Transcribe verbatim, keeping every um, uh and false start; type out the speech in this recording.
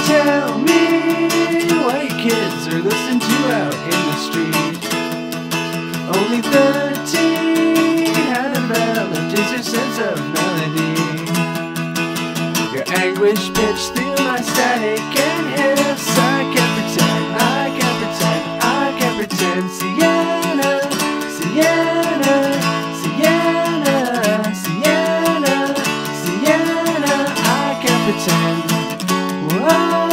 tell me what you kids are listening to out in the street. Only thirteen, how developed is your sense of melody? Your anguish pitch through my static and hiss. I can't pretend, I can't pretend, I can't pretend. Sienna, Sienna, Sienna, Sienna, Sienna, I can't pretend. Whoa.